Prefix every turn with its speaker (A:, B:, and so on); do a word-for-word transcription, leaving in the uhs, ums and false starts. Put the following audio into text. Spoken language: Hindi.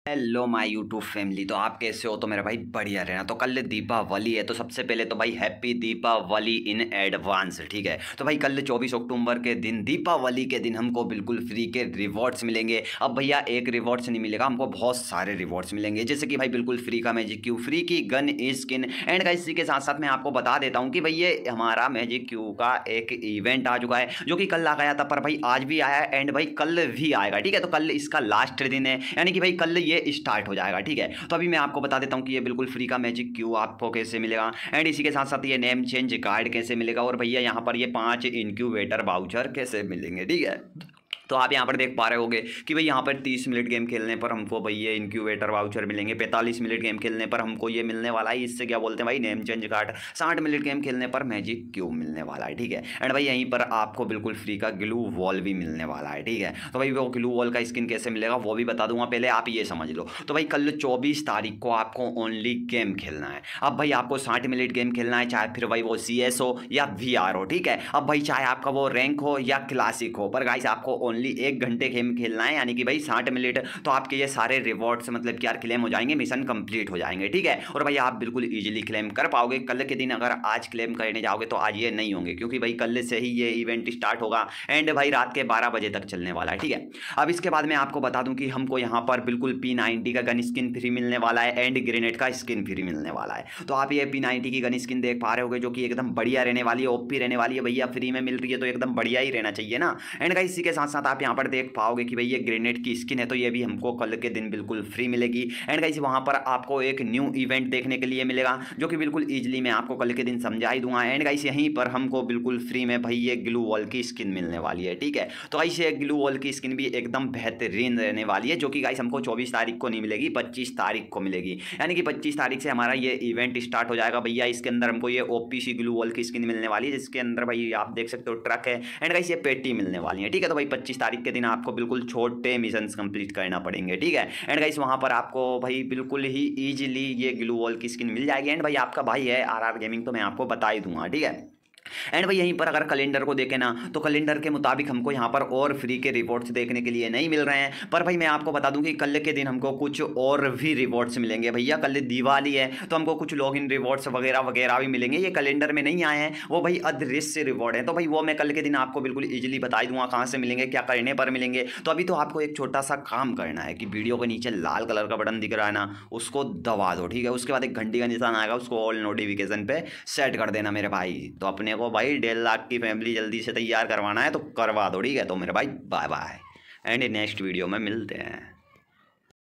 A: Hello my YouTube family. तो आप कैसे हो? तो मेरा भाई बढ़िया रहना। तो कल दीपावली है, तो सबसे पहले तो भाई हैप्पी दीपावली इन एडवांस। ठीक है, तो भाई कल चौबीस अक्टूबर के दिन, दीपावली के दिन हमको बिल्कुल फ्री के रिवॉर्ड्स मिलेंगे। अब भैया एक रिवॉर्ड्स नहीं मिलेगा, हमको बहुत सारे रिवॉर्ड्स मिलेंगे, जैसे कि भाई बिल्कुल फ्री का मैजिक क्यू, फ्री की गन स्किन। एंड गाइस इसी के साथ साथ मैं आपको बता देता हूँ कि भाई ये हमारा मैजिक क्यू का एक इवेंट आ चुका है, जो कि कल आ गया था, पर भाई आज भी आया है एंड भाई कल भी आएगा। ठीक है, तो कल इसका लास्ट दिन है, यानी कि भाई कल ये स्टार्ट हो जाएगा। ठीक है, तो अभी मैं आपको बता देता हूँ कि ये बिल्कुल फ्री का मैजिक क्यू आपको कैसे मिलेगा, एंड इसी के साथ साथ ये नेम चेंज कार्ड कैसे मिलेगा, और भैया यहाँ पर ये पांच इनक्यूबेटर वाउचर कैसे मिलेंगे। ठीक है, तो आप यहाँ पर देख पा रहे होगे कि भाई यहाँ पर तीस मिनट गेम खेलने पर हमको भाई ये इनक्यूबेटर वाउचर मिलेंगे, पैंतालीस मिनट गेम खेलने पर हमको ये मिलने वाला है, इससे क्या बोलते हैं भाई नेम चेंज कार्ड, साठ मिनट गेम खेलने पर मैजिक क्यूब मिलने वाला है। ठीक है, एंड भाई यहीं पर आपको बिल्कुल फ्री का ग्लू वॉल भी मिलने वाला है। ठीक है, तो भाई वो ग्लू वॉल का स्किन कैसे मिलेगा वो भी बता दूंगा, पहले आप ये समझ लो। तो भाई कल चौबीस तारीख को आपको ओनली गेम खेलना है। अब भाई आपको साठ मिनट गेम खेलना है, चाहे फिर भाई वो सी एस हो या वी आर हो। ठीक है, अब भाई चाहे आपका वो रैंक हो या क्लासिक हो, पर गाइस आपको ओनली एक घंटे गेम खेलना है, यानी कि भाई साठ मिनट, तो आपके ये सारे रिवॉर्ड्स मतलब कि यार क्लेम हो जाएंगे, मिशन कंप्लीट हो जाएंगे। ठीक है, और भाई आप बिल्कुल इजीली क्लेम कर पाओगे। कल के दिन अगर आज क्लेम करने जाओगे तो आज ये नहीं होंगे, क्योंकि भाई कल से ही ये इवेंट स्टार्ट होगा एंड भाई रात के बारह बजे तक चलने वाला है। ठीक है, अब इसके बाद मैं आपको बता दूं कि हमको यहाँ पर बिल्कुल पी नाइनटी का गन स्किन फ्री मिलने वाला है एंड ग्रेनेड का स्किन फ्री मिलने वाला है। तो आप ये पी नाइनटी की गन स्किन देख पा रहे होगे, जो कि एकदम बढ़िया रहने वाली है, ओपी रहने वाली है। भैया फ्री में मिल रही है तो एकदम बढ़िया ही रहना चाहिए ना। एंड गाइस इसी के साथ साथ आप यहाँ पर देख पाओगे कि भाई ये ग्रेनेड की स्किन है, तो ये भी हमको कल के दिन बिल्कुल फ्री मिलेगी। एंड गाइस वहां पर आपको एक न्यू इवेंट देखने के लिए मिलेगा, जो कि बिल्कुल इजीली मैं आपको कल के दिन समझा ही दूंगा। एंड गाइस यहीं पर हमको बिल्कुल फ्री में भाई ये ग्लू वॉल की स्किन मिलने वाली है। ठीक है, तो गाइस ये ग्लू वॉल की स्किन भी एकदम बेहतरीन रहने वाली है, जो कि गाइस हमको चौबीस तारीख को नहीं मिलेगी, पच्चीस तारीख को मिलेगी। यानी कि पच्चीस तारीख से हमारा ये इवेंट स्टार्ट हो जाएगा। भैया इसके अंदर हमको ये ओपीसी ग्लू वॉल की स्किन मिलने वाली है, जिसके अंदर भाई आप देख सकते हो ट्रक है एंड गाइस ये पेटी मिलने वाली है। ठीक है, तो भाई पच्चीस तारीख के दिन आपको बिल्कुल छोटे मिशन कंप्लीट करना पड़ेंगे। ठीक है, एंड गाइस वहां पर आपको भाई बिल्कुल ही इजीली ये ग्लू वॉल की स्किन मिल जाएगी। एंड भाई आपका भाई है आर आर गेमिंग, तो मैं आपको बता ही दूंगा। ठीक है, एंड भाई यहीं पर अगर कैलेंडर को देखें ना, तो कैलेंडर के मुताबिक हमको यहाँ पर और फ्री के रिवॉर्ड्स देखने के लिए नहीं मिल रहे हैं, पर भाई मैं आपको बता दूं कि कल के दिन हमको कुछ और भी रिवॉर्ड्स मिलेंगे। भैया कल दिवाली है, तो हमको कुछ लॉगिन रिवॉर्ड्स वगैरह वगैरह भी मिलेंगे, ये कैलेंडर में नहीं आए हैं, वो भाई अदृश्य रिवॉर्ड है। तो भाई वो मैं कल के दिन आपको बिल्कुल ईजिली बता दूंगा कहाँ से मिलेंगे, क्या करने पर मिलेंगे। तो अभी तो आपको एक छोटा सा काम करना है कि वीडियो के नीचे लाल कलर का बटन दिख रहा है ना, उसको दबा दो। ठीक है, उसके बाद एक घंटी का निशान आएगा, उसको ऑल नोटिफिकेशन पे सेट कर देना मेरे भाई। तो अपने को भाई डेढ़ लाख की फैमिली जल्दी से तैयार करवाना है, तो करवा दो। ठीक है, तो मेरे भाई bye bye, and next video में मिलते हैं।